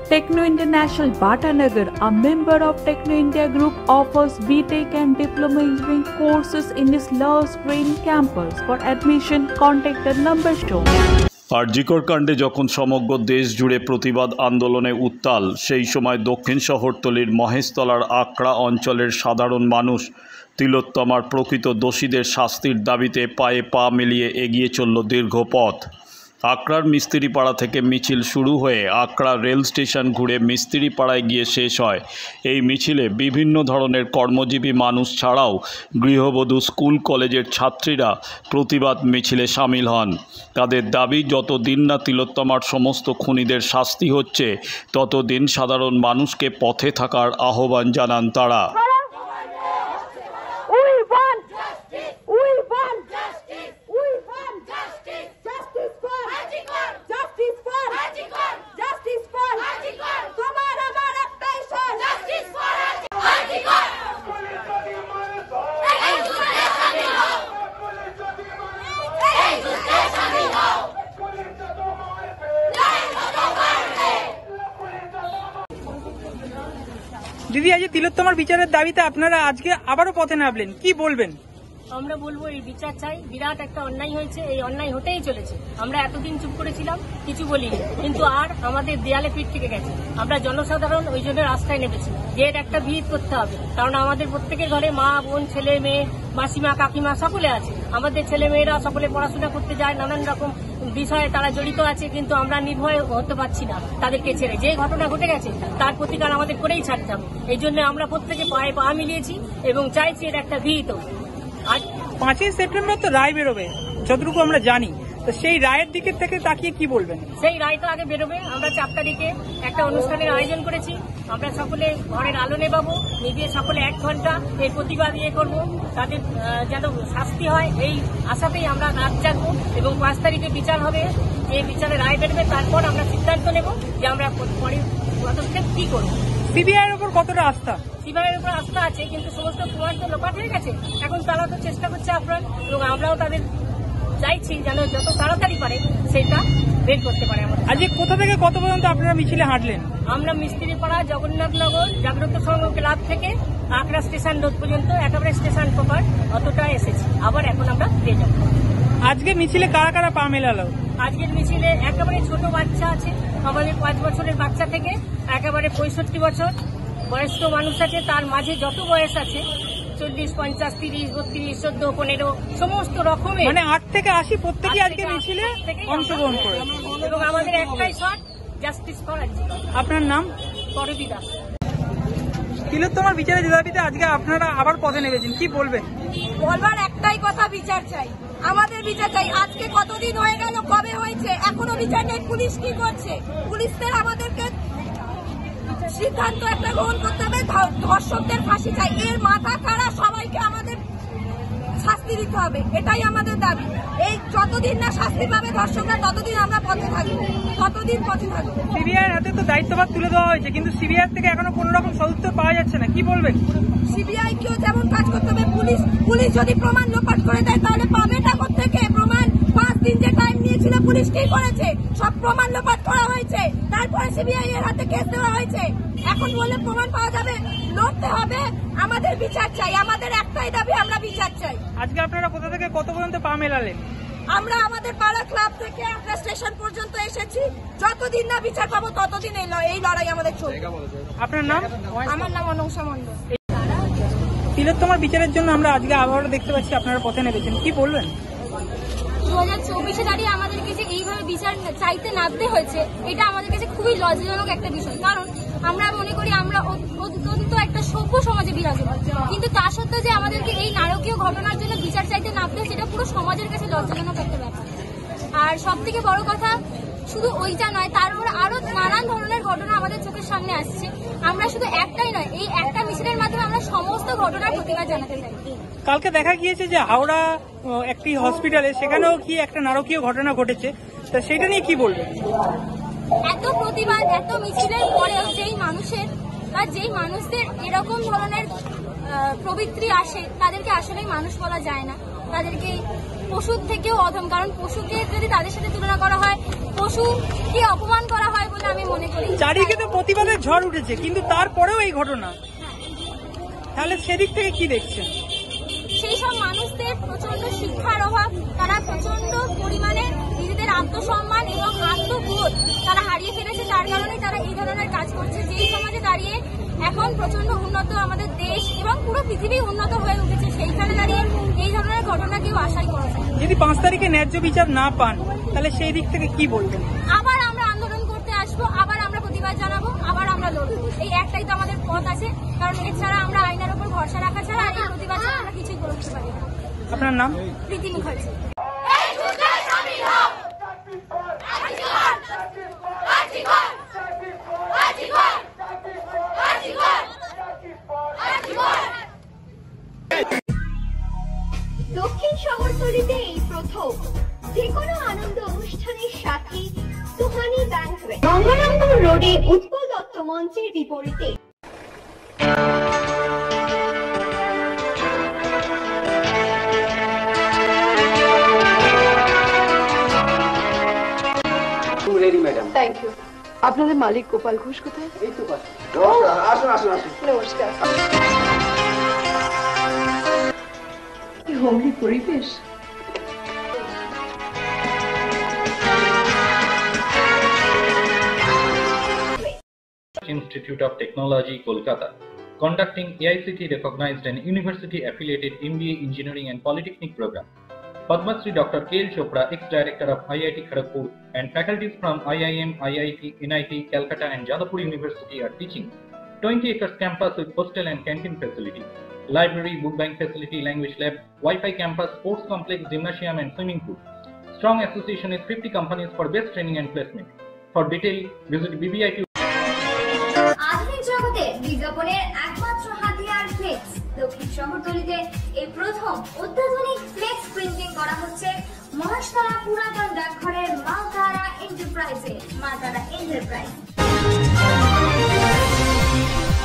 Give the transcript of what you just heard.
Techno International Bhatanagar, a member of Techno India Group, offers BTech and Diploma Engineering courses in its Lush Green campus. For admission, contact the number shown. RG Kar কাণ্ডে যখন সমগ্র দেশ জুড়ে প্রতিবাদ আন্দোলনে উত্তাল, সেই সময় দক্ষিণ শহরতলির মহেশতলার আকড়া অঞ্চলের সাধারণ মানুষ তিলোত্তমার প্রকৃত দোষীদের শাস্তির দাবিতে পায়ে পা মিলিয়ে এগিয়ে চলল দীর্ঘ পথ। আকড়ার মিস্ত্রিপাড়া থেকে মিছিল শুরু হয়ে আকড়া রেল স্টেশন ঘুরে মিস্ত্রিপাড়ায় গিয়ে শেষ হয়। এই মিছিলে বিভিন্ন ধরনের কর্মজীবী মানুষ ছাড়াও গৃহবধূ, স্কুল কলেজের ছাত্রীরা প্রতিবাদ মিছিলে সামিল হন। তাদের দাবি, যতদিন না তিলোত্তমার সমস্ত খুনিদের শাস্তি হচ্ছে ততদিন সাধারণ মানুষকে পথে থাকার আহ্বান জানান তারা। দিদি, আজ তিলোত্তমার বিচারের দাবিতে আপনারা আজকে আবারও পথে নামলেন, কি বলবেন? আমরা বলবো এই বিচার চাই। বিরাট একটা অন্যায় হয়েছে, এই অন্যায় হতেই চলেছে। আমরা এতদিন চুপ করেছিলাম, কিছু বলিনি, কিন্তু আর আমাদের দেয়ালে পিঠ থেকে গেছে। আমরা জনসাধারণ ওই জন্য রাস্তায় নেমেছি যে এর একটা ভিড় করতে হবে, কারণ আমাদের প্রত্যেকের ঘরে মা, বোন, ছেলে, মেয়ে, মাসিমা, কাকিমা সকলে আছে। আমাদের ছেলে মেয়েরা সকলে পড়াশোনা করতে যায়, নানান রকম বিষয়ে তারা জড়িত আছে, কিন্তু আমরা নির্ভয় হতে পারছি না তাদেরকে ছেড়ে। যে ঘটনা ঘটে গেছে তার প্রতিকার আমাদের করেই ছাড়তে হবে। এই জন্য আমরা প্রত্যেকে পায়ে পা মিলিয়েছি এবং চাইছি এর একটা ভিড়। আর 5ই সেপ্টেম্বর তো রায় বেরোবে যতটুকু আমরা জানি, তো সেই রায়ের দিকে থেকে তাকিয়ে কি বলবেন? সেই রায় তো আগে বেরোবে। আমরা 4 তারিখে একটা অনুষ্ঠানের আয়োজন করেছি। আমরা সকলে ঘরের আলো নেবাবো, নিজে সকলে 1 ঘন্টা এই প্রতিবাদ করবো, তাদের যেন শাস্তি হয় এই আশাতেই আমরা রাত জাগবো। এবং 5 তারিখে বিচার হবে, যে বিচারে রায় বেরোবে তারপর আমরা সিদ্ধান্ত নেব যে আমরা পরে পদক্ষেপ কি করবো। সিবিআই এর উপর কতটা আস্থা? সিবিআইয়ের উপর আস্থা আছে, কিন্তু সমস্ত প্রমাণ তো লোপাট হয়ে গেছে। এখন তারা তো চেষ্টা করছে আপ্রাণ, এবং আমরাও তাদের চাইছি যেন যত তাড়াতাড়ি পারে সেটা বের করতে পারে। আমাদের আজকে কোথা থেকে কত পর্যন্ত আপনারা মিছিলে হাঁটলেন? আমরা মিস্ত্রিপাড়া, জগন্নাথনগর জাগ্রত সংঘ ক্লাব থেকে আকড়া স্টেশন রোড পর্যন্ত, একেবারে স্টেশন প্রপার অতটা এসেছি। আবার এখন আমরা ফিরে যাব। আজকে মিছিলে কারা কারা পা মেলালো? আজকের মিছিলে একেবারে ছোট বাচ্চা আছে, আমাদের 5 বছরের বাচ্চা থেকে একেবারে 65 বছর বয়স্ক মানুষ আছে। তার মাঝে যত বয়স আছে 40, 50, 30, 32, 14, 15 সমস্ত রকমের, মানে 8 থেকে 80 প্রত্যেকেই আজকে মিছিলে অংশগ্রহণ করে। এবং আমাদের একটাই শট, জাস্টিস ফর আরজিকর। আপনার নাম? করবি দাস। তিলোত্তমার বিচারের দাবিতে আজকে আপনারা আবার পথে নেমেছেন, কি বলবেন? বলবার একটাই কথা, বিচার চাই, আমাদের বিচার চাই। আজকে কতদিন হয়ে গেল, কবে হয়েছে, এখনো বিচার নেই। পুলিশ কি করছে? পুলিশদের আমাদেরকে সিদ্ধান্ত একটা গ্রহণ করতে হবে, ধর্ষকদের ফাঁসি চাই। এর মাথা কারা, সবাইকে আমাদের শাস্তি দিতে হবে, এটাই আমাদের দাবি। এই যতদিন না শাস্তি পাবে ধর্ষকরা ততদিন আমরা পথে থাকবো, ততদিন পথে থাকবো। সিবিআই হাতে তো দায়িত্বভার তুলে দেওয়া হয়েছে, কিন্তু সিবিআই থেকে এখনো কোন রকম সদুত্তর পাওয়া যাচ্ছে না, কি বলবেন? সিবিআই কেও যেমন কাজ করতে হবে, পুলিশ যদি প্রমাণ লোপাট করে দেয় তাহলে পাবেটা কোত্থেকে প্রমাণ? 5 দিন যে টাইম নিয়েছিল পুলিশ কি করেছে? সব প্রমাণ লোপাট করা হয়েছে, তারপরে সিবিআই এর হাতে কেস দেওয়া হয়েছে। এখন বলে প্রমাণ পাওয়া যাবে? লড়তে হবে, আমাদের বিচার চাই, আমাদের একটাই দাবি, আমরা বিচার চাই। আজকে আপনারা কোথা থেকে কত পর্যন্ত পা মেলালেন? আমরা আমাদের পাড়া ক্লাব থেকে আমরা স্টেশন পর্যন্ত এসেছি। যতদিন না বিচার পাবো ততদিন এই লড়াই আমাদের চলবে। আপনার নাম? আমার নাম অনংসা মণ্ডল। তিলোত্তমার বিচারের জন্য আমরা আজকে আবারও দেখতে পাচ্ছি আপনারা পথে নেমেছেন, কি বলবেন? 2024-এ দাঁড়িয়ে আমাদেরকে যে এইভাবে বিচার চাইতে নামতে হয়েছে, এটা আমাদের কাছে খুবই লজ্জাজনক একটা বিষয়। কারণ আমরা মনে করি আমরা অত্যন্ত একটা সভ্য সমাজে বিরাজমান, কিন্তু তা সত্ত্বেও যে আমাদেরকে এই নারকীয় ঘটনার জন্য বিচার চাইতে নামতে হয়, সেটা পুরো সমাজের কাছে লজ্জাজনক একটা ব্যাপার। আর সব থেকে বড় কথা, শুধু ওইটা নয়, তারপরে আরো নানান ধরনের ঘটনা আমাদের চোখের সামনে আসছে। আমরা শুধু একটাই নয়, এই একটা মিছিলের মাধ্যমে আমরা সমস্ত ঘটনার প্রতিবাদ জানাতে চাই। কালকে দেখা গিয়েছে যে হাওড়া একটি হসপিটালে, সেখানেও কি একটা নারকীয় ঘটনা ঘটেছে, তা সেটা নিয়ে কি বলবেন? এত প্রতিবাদ, এত মিছিলের পরেও যেই মানুষদের এরকম ধরনের প্রবৃত্তি আসে, তাদেরকে আসলে মানুষ বলা যায় না। তাদেরকে পশুর থেকেও অধম, কারণ পশুকে যদি তাদের সাথে তুলনা করা হয়, পশুকে অপমান করা হয় বলে আমি মনে করি। চারিদিকে তো প্রতিবাদের ঝড় উঠেছে, কিন্তু তারপরেও এই ঘটনা, তাহলে সেদিক থেকে কি দেখছেন? সেই সব মানুষদের প্রচন্ড শিক্ষার অভাব, তারা প্রচন্ড পরিমাণে নিজেদের আত্মসম্মান এবং আত্মবোধ তারা হারিয়ে ফেলেছে, তার কারণে তারা এই ধরনের কাজ করছে। যেই সমাজে দাঁড়িয়ে এখন প্রচন্ড উন্নত আমাদের দেশ এবং পুরো পৃথিবী উন্নত হয়ে উঠেছে, সেইখানে দাঁড়িয়ে এই ধরনের ঘটনা কেউ আশাই করে না। যদি 5 তারিখে ন্যায্য বিচার না পান, তাহলে সেই দিক থেকে কি বলবেন? আবার আমরা আন্দোলন করতে আসবো, আবার আমরা প্রতিবাদ জানাবো, আবার আমরা লড়বো। এই একটাই তো আমাদের পথ আছে, কারণ এছাড়া আমরা আইনের উপর ভরসা রাখা ছাড়া আর এই প্রতিবাদ ছাড়া আমরা কিছুই করতে পারি না। আপনার নাম? প্রীতি মুখার্জি। দক্ষিণ শহরতলিতে এই প্রথম যেকোনো আনন্দ অনুষ্ঠানের সাথে সুহানি ব্যাংকুয়েট, গঙ্গারামপুর রোডে উৎপল দত্ত মঞ্চের বিপরীতে। Thank you. আপনাদের মালিক গোপাল ঘোষ কোথায়? এই তো পাশে। আসুন আসুন আসুন। নমস্কার। কি হোমলি পরিবেশ। Institute of Technology, Kolkata, conducting AICT recognized and university affiliated MBA Engineering and Polytechnic program. Padma Shri Dr. K.L. Chopra, ex-director of IIT Kharagpur, and faculties from IIM, IIT, NIT, Calcutta and Jadavpur University are teaching. 20 acres campus with hostel and canteen facility, library, book bank facility, language lab, Wi-Fi campus, sports complex, gymnasium and swimming pool. Strong association with 50 companies for best training and placement. For detail, visit BBIT. আধুনিক জগতে বিজ্ঞাপনের একমাত্র হাতিয়ার flakes. দক্ষিণ শহরতলিতে এই প্রথম অত্যাধুনিক flakes printing করা হচ্ছে মহেশতলা পুরাতন ডাকঘরের মাতারা এন্টারপ্রাইজে।